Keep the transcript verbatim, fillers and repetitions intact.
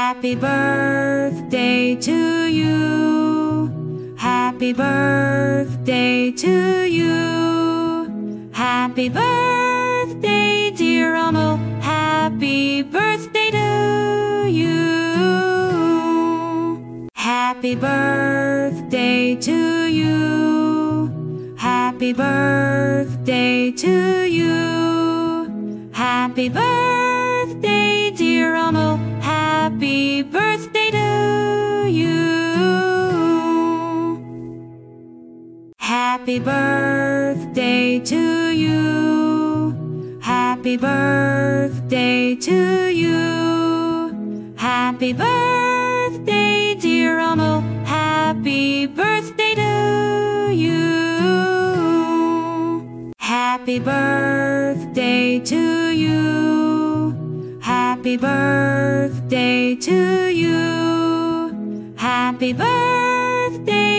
Happy birthday to you. Happy birthday to you. Happy birthday, dear ummul. Happy birthday to you. Happy birthday to you. Happy birthday to you. Happy birthday, dear ummul. Happy birthday to you. Happy birthday to you. Happy birthday to you. Happy birthday, dear ummul. Happy birthday to you. Happy birthday to you. Happy birthday to you. Happy birthday.